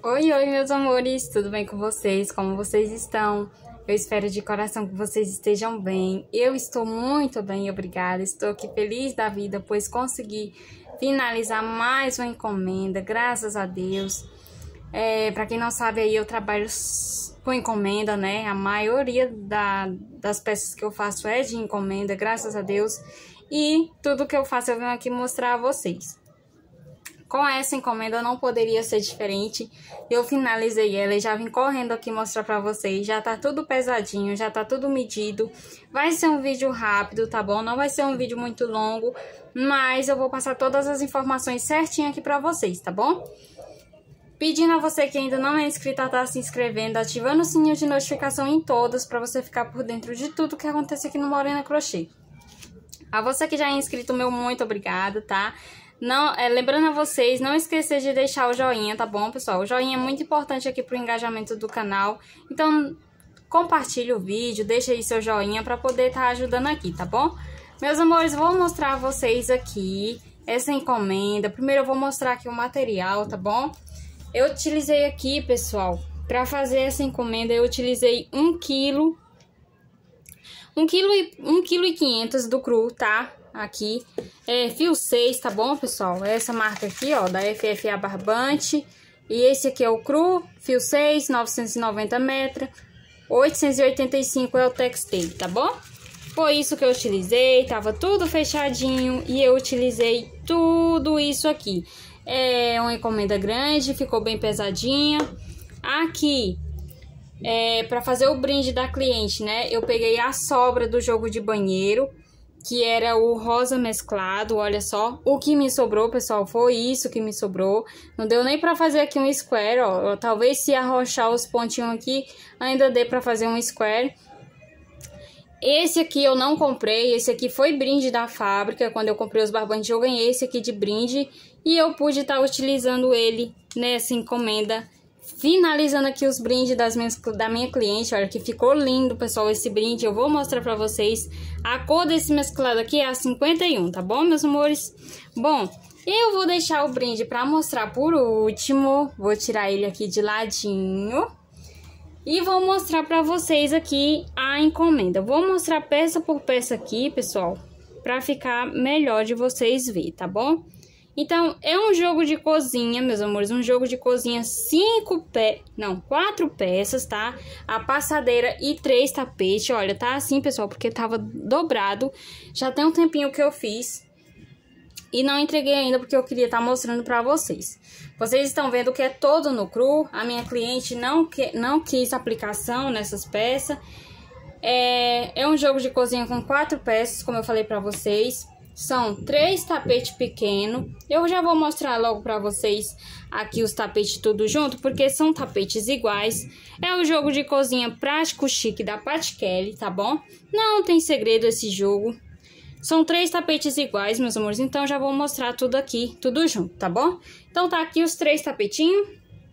Oi, oi, meus amores, tudo bem com vocês? Como vocês estão? Eu espero de coração que vocês estejam bem. Eu estou muito bem, obrigada. Estou aqui feliz da vida, pois consegui finalizar mais uma encomenda, graças a Deus. Para quem não sabe, aí eu trabalho com encomenda, né? A maioria das peças que eu faço é de encomenda, graças a Deus. E tudo que eu faço eu venho aqui mostrar a vocês. Com essa encomenda não poderia ser diferente. Eu finalizei ela e já vim correndo aqui mostrar pra vocês. Já tá tudo pesadinho, já tá tudo medido. Vai ser um vídeo rápido, tá bom? Não vai ser um vídeo muito longo, mas eu vou passar todas as informações certinho aqui pra vocês, tá bom? Pedindo a você que ainda não é inscrito a estar se inscrevendo, ativando o sininho de notificação em todas pra você ficar por dentro de tudo que acontece aqui no Morena Crochê. A você que já é inscrito, meu muito obrigada, tá? Lembrando a vocês, não esquecer de deixar o joinha, tá bom, pessoal? O joinha é muito importante aqui pro engajamento do canal. Então, compartilhe o vídeo, deixa aí seu joinha pra poder estar ajudando aqui, tá bom? Meus amores, vou mostrar a vocês aqui essa encomenda. Primeiro eu vou mostrar aqui o material, tá bom? Eu utilizei aqui, pessoal, pra fazer essa encomenda, eu utilizei 1 kg e 500 do cru, tá? Aqui, fio 6, tá bom, pessoal? Essa marca aqui, ó, da FFA Barbante. E esse aqui é o cru, fio 6, 990 metros, 885 é o textile, tá bom? Foi isso que eu utilizei, tava tudo fechadinho e eu utilizei tudo isso aqui. É uma encomenda grande, ficou bem pesadinha. Aqui, para fazer o brinde da cliente, né? Eu peguei a sobra do jogo de banheiro, que era o rosa mesclado, olha só. O que me sobrou, pessoal, foi isso que me sobrou. Não deu nem pra fazer aqui um square, ó. Talvez se arrochar os pontinhos aqui, ainda dê pra fazer um square. Esse aqui eu não comprei, esse aqui foi brinde da fábrica. Quando eu comprei os barbantes, eu ganhei esse aqui de brinde. E eu pude estar utilizando ele nessa encomenda. Finalizando aqui os brindes da minha cliente, olha que ficou lindo, pessoal, esse brinde. Eu vou mostrar pra vocês. A cor desse mesclado aqui é a 51, tá bom, meus amores? Bom, eu vou deixar o brinde pra mostrar por último. Vou tirar ele aqui de ladinho. E vou mostrar pra vocês aqui a encomenda. Vou mostrar peça por peça aqui, pessoal, pra ficar melhor de vocês verem, tá bom? Então, é um jogo de cozinha, meus amores, um jogo de cozinha 4 peças, tá? A passadeira e 3 tapetes, olha, tá assim, pessoal, porque tava dobrado. Já tem um tempinho que eu fiz e não entreguei ainda porque eu queria estar mostrando pra vocês. Vocês estão vendo que é todo no cru, a minha cliente não quis aplicação nessas peças. É um jogo de cozinha com 4 peças, como eu falei pra vocês. São 3 tapetes pequenos. Eu já vou mostrar logo pra vocês aqui os tapetes tudo junto, porque são tapetes iguais. É o jogo de cozinha prático chique da Pat Kelly, tá bom? Não tem segredo esse jogo. São 3 tapetes iguais, meus amores, então já vou mostrar tudo aqui, tudo junto, tá bom? Então tá aqui os 3 tapetinhos.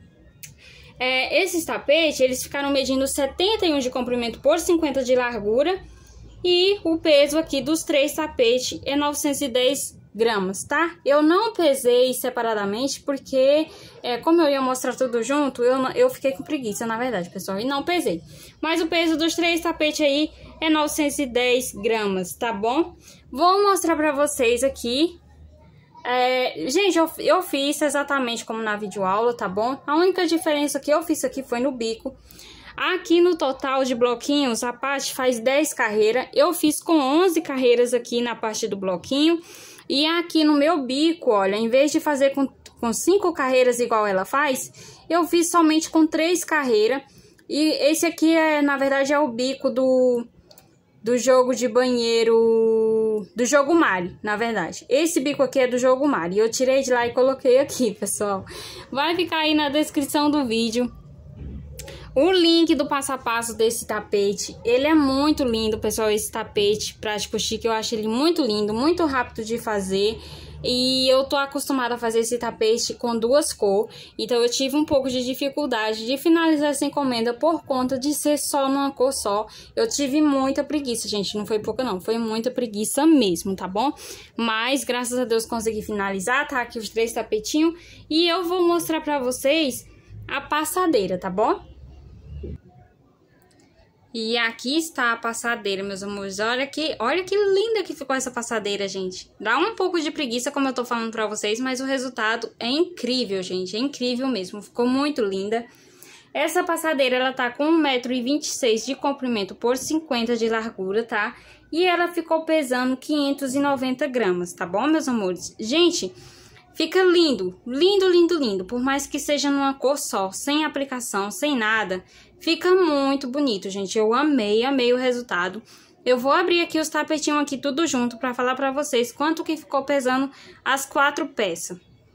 Esses tapetes, eles ficaram medindo 71 de comprimento por 50 de largura. E o peso aqui dos 3 tapetes é 910 gramas, tá? Eu não pesei separadamente porque, como eu ia mostrar tudo junto, eu fiquei com preguiça, na verdade, pessoal, e não pesei. Mas o peso dos 3 tapetes aí é 910 gramas, tá bom? Vou mostrar pra vocês aqui. Gente, eu fiz exatamente como na videoaula, tá bom? A única diferença que eu fiz aqui foi no bico. Aqui no total de bloquinhos, a parte faz 10 carreiras. Eu fiz com 11 carreiras aqui na parte do bloquinho. E aqui no meu bico, olha, em vez de fazer com 5 carreiras igual ela faz, eu fiz somente com 3 carreiras. E esse aqui, na verdade, é o bico do jogo de banheiro, do jogo Mari, na verdade. Esse bico aqui é do jogo Mari. Eu tirei de lá e coloquei aqui, pessoal. Vai ficar aí na descrição do vídeo o link do passo a passo desse tapete. Ele é muito lindo, pessoal, esse tapete prático chique. Eu acho ele muito lindo, muito rápido de fazer. E eu tô acostumada a fazer esse tapete com 2 cores. Então eu tive um pouco de dificuldade de finalizar essa encomenda por conta de ser só numa cor só. Eu tive muita preguiça, gente. Não foi pouca não, foi muita preguiça mesmo, tá bom? Mas graças a Deus consegui finalizar, tá? Aqui os 3 tapetinhos. E eu vou mostrar pra vocês a passadeira, tá bom? E aqui está a passadeira, meus amores. Olha que linda que ficou essa passadeira, gente. Dá um pouco de preguiça, como eu tô falando pra vocês, mas o resultado é incrível, gente. É incrível mesmo. Ficou muito linda. Essa passadeira, ela tá com 1,26 m de comprimento por 50 de largura, tá? E ela ficou pesando 590 gramas, tá bom, meus amores? Gente, fica lindo, lindo, lindo, lindo. Por mais que seja numa cor só, sem aplicação, sem nada, fica muito bonito, gente. Eu amei, amei o resultado. Eu vou abrir aqui os tapetinhos aqui tudo junto pra falar pra vocês quanto que ficou pesando as 4 peças.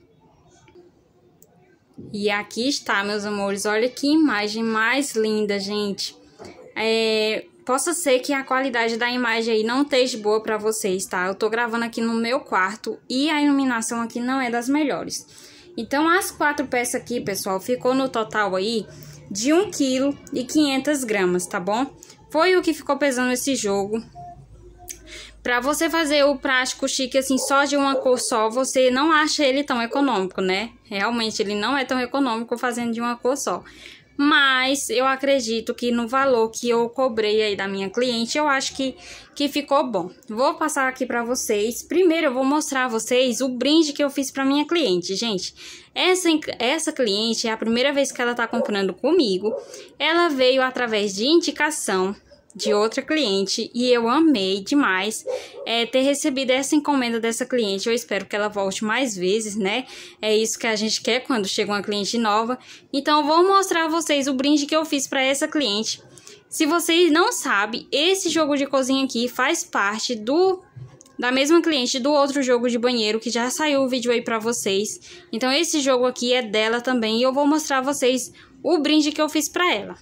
E aqui está, meus amores. Olha que imagem mais linda, gente. Possa ser que a qualidade da imagem aí não esteja boa pra vocês, tá? Eu tô gravando aqui no meu quarto e a iluminação aqui não é das melhores. Então, as 4 peças aqui, pessoal, ficou no total aí de 1,5 kg, tá bom? Foi o que ficou pesando esse jogo. Pra você fazer o prático chique assim, só de uma cor só, você não acha ele tão econômico, né? Realmente, ele não é tão econômico fazendo de uma cor só. Mas eu acredito que no valor que eu cobrei aí da minha cliente, eu acho que ficou bom. Vou passar aqui pra vocês. Primeiro, eu vou mostrar a vocês o brinde que eu fiz pra minha cliente, gente. Essa cliente é a primeira vez que ela tá comprando comigo. Ela veio através de indicação de outra cliente e eu amei demais ter recebido essa encomenda dessa cliente. Eu espero que ela volte mais vezes, né? É isso que a gente quer quando chega uma cliente nova. Então, eu vou mostrar a vocês o brinde que eu fiz para essa cliente. Se vocês não sabem, esse jogo de cozinha aqui faz parte da mesma cliente do outro jogo de banheiro que já saiu o vídeo aí para vocês. Então, esse jogo aqui é dela também e eu vou mostrar a vocês o brinde que eu fiz para ela.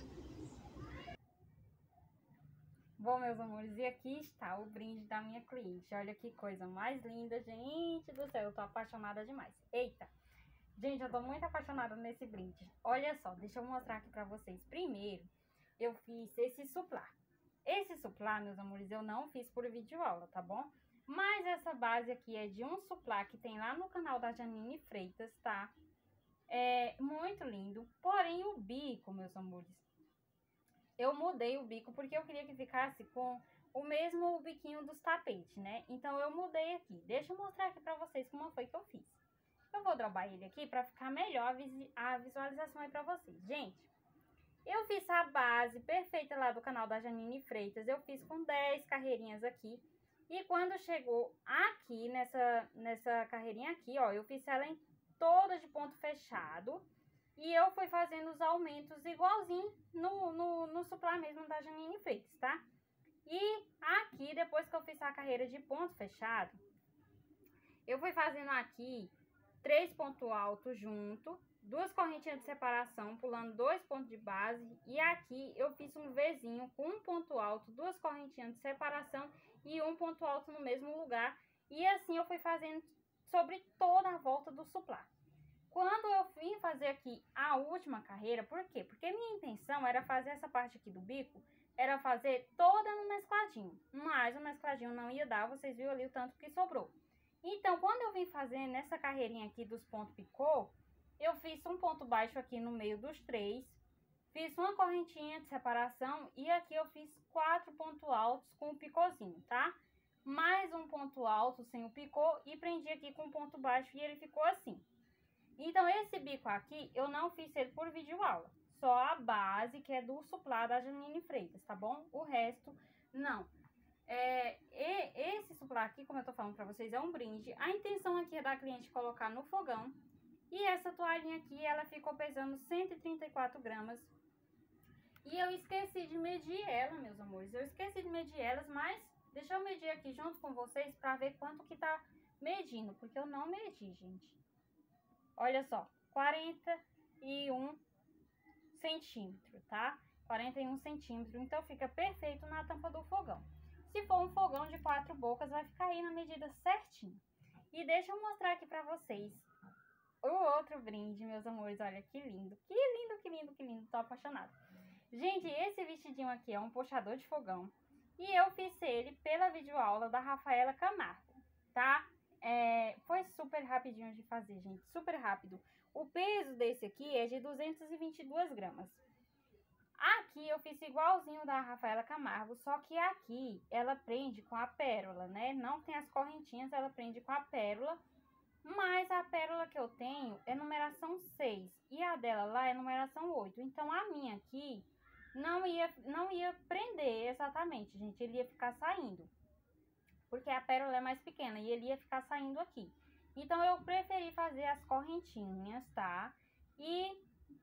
Bom, meus amores, e aqui está o brinde da minha cliente. Olha que coisa mais linda, gente do céu, eu tô apaixonada demais. Eita, gente, eu tô muito apaixonada nesse brinde. Olha só, deixa eu mostrar aqui pra vocês. Primeiro, eu fiz esse suplá. Esse suplá, meus amores, eu não fiz por videoaula, tá bom? Mas essa base aqui é de um suplá que tem lá no canal da Janine Freitas, tá? É muito lindo, porém o bico, meus amores, eu mudei o bico porque eu queria que ficasse com o mesmo biquinho dos tapetes, né? Então, eu mudei aqui. Deixa eu mostrar aqui pra vocês como foi que eu fiz. Eu vou dropar ele aqui pra ficar melhor a visualização aí pra vocês. Gente, eu fiz a base perfeita lá do canal da Janine Freitas. Eu fiz com 10 carreirinhas aqui. E quando chegou aqui, nessa carreirinha aqui, ó, eu fiz ela em toda de ponto fechado. E eu fui fazendo os aumentos igualzinho no suplá mesmo da Janine Freitas, tá? E aqui, depois que eu fiz a carreira de ponto fechado, eu fui fazendo aqui 3 pontos altos junto, 2 correntinhas de separação, pulando 2 pontos de base. E aqui eu fiz um Vzinho com 1 ponto alto, 2 correntinhas de separação e 1 ponto alto no mesmo lugar. E assim eu fui fazendo sobre toda a volta do suplá. Quando eu vim fazer aqui a última carreira, por quê? Porque minha intenção era fazer essa parte aqui do bico, era fazer toda no mescladinho. Mas o mescladinho não ia dar, vocês viram ali o tanto que sobrou. Então, quando eu vim fazer nessa carreirinha aqui dos pontos picô, eu fiz um ponto baixo aqui no meio dos 3, fiz uma correntinha de separação e aqui eu fiz 4 pontos altos com o picôzinho, tá? Mais um ponto alto sem o picô e prendi aqui com um ponto baixo e ele ficou assim. Então, esse bico aqui, eu não fiz ele por videoaula. Só a base, que é do suplá da Janine Freitas, tá bom? O resto, não. Esse suplá aqui, como eu tô falando pra vocês, é um brinde. A intenção aqui é da cliente colocar no fogão. E essa toalhinha aqui, ela ficou pesando 134 gramas. E eu esqueci de medir ela, meus amores. Eu esqueci de medir elas, mas deixa eu medir aqui junto com vocês pra ver quanto que tá medindo. Porque eu não medi, gente. Olha só, 41 centímetros, tá? 41 centímetros, então fica perfeito na tampa do fogão. Se for um fogão de 4 bocas, vai ficar aí na medida certinho. E deixa eu mostrar aqui pra vocês o outro brinde, meus amores. Olha que lindo, que lindo, que lindo, que lindo, tô apaixonada. Gente, esse vestidinho aqui é um puxador de fogão. E eu fiz ele pela videoaula da Rafaela Camargo, tá? Foi super rapidinho de fazer, gente, super rápido. o peso desse aqui é de 222 gramas. Aqui eu fiz igualzinho da Rafaela Camargo, só que aqui ela prende com a pérola, né? Não tem as correntinhas, ela prende com a pérola. Mas a pérola que eu tenho é numeração 6 e a dela lá é numeração 8. Então a minha aqui não ia prender exatamente, gente. Ele ia ficar saindo, porque a pérola é mais pequena e ele ia ficar saindo aqui. Então eu preferi fazer as correntinhas, tá? E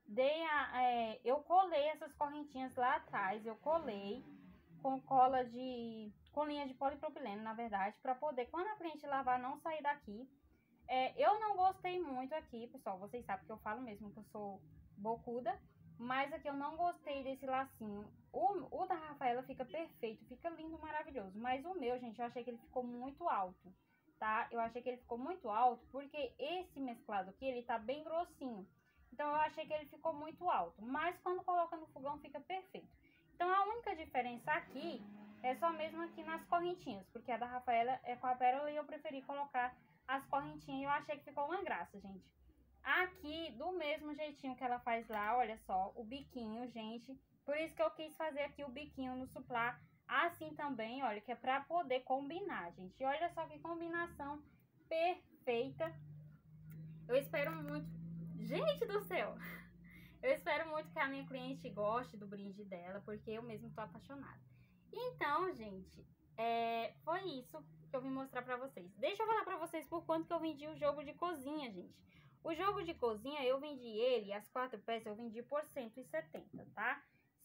eu colei essas correntinhas lá atrás, eu colei com com linha de polipropileno, na verdade, para poder, quando a cliente lavar, não sair daqui. Eu não gostei muito aqui, pessoal, vocês sabem que eu falo mesmo que eu sou bocuda, mas aqui eu não gostei desse lacinho. O da Rafaela fica perfeito, fica lindo, maravilhoso, mas o meu, gente, eu achei que ele ficou muito alto, tá? Eu achei que ele ficou muito alto porque esse mesclado aqui, ele tá bem grossinho. Então eu achei que ele ficou muito alto, mas quando coloca no fogão fica perfeito. Então a única diferença aqui é só mesmo aqui nas correntinhas, porque a da Rafaela é com a pérola e eu preferi colocar as correntinhas. Eu achei que ficou uma graça, gente. Aqui, do mesmo jeitinho que ela faz lá, olha só, o biquinho, gente. Por isso que eu quis fazer aqui o biquinho no suplá, assim também, olha, que é pra poder combinar, gente. E olha só que combinação perfeita. Eu espero muito... Gente do céu! Eu espero muito que a minha cliente goste do brinde dela, porque eu mesmo tô apaixonada. Então, gente, foi isso que eu vim mostrar pra vocês. Deixa eu falar pra vocês por quanto que eu vendi o jogo de cozinha, gente. O jogo de cozinha, eu vendi ele, as 4 peças, eu vendi por 170, tá?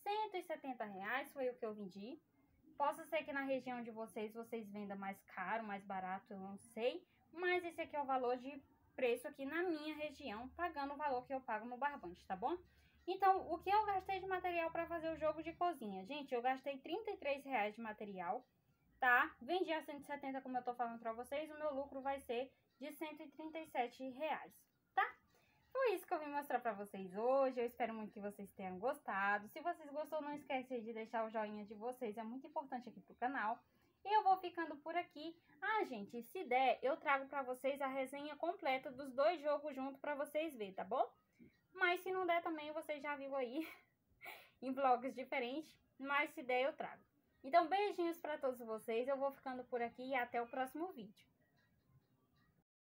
R$170 foi o que eu vendi. Possa ser que na região de vocês vendam mais caro, mais barato, eu não sei. Mas esse aqui é o valor de preço aqui na minha região, pagando o valor que eu pago no barbante, tá bom? Então, o que eu gastei de material para fazer o jogo de cozinha? Gente, eu gastei R$33 de material, tá? Vendi a 170, como eu tô falando para vocês, o meu lucro vai ser de R$137, tá? Foi isso que eu vim mostrar para vocês hoje. Eu espero muito que vocês tenham gostado. Se vocês gostou, não esquece de deixar o joinha de vocês, é muito importante aqui pro canal. E eu vou ficando por aqui. Ah, gente, se der, eu trago para vocês a resenha completa dos 2 jogos juntos para vocês verem, tá bom? Mas se não der também, vocês já viram aí em vlogs diferentes. Mas se der, eu trago. Então, beijinhos para todos vocês. Eu vou ficando por aqui e até o próximo vídeo.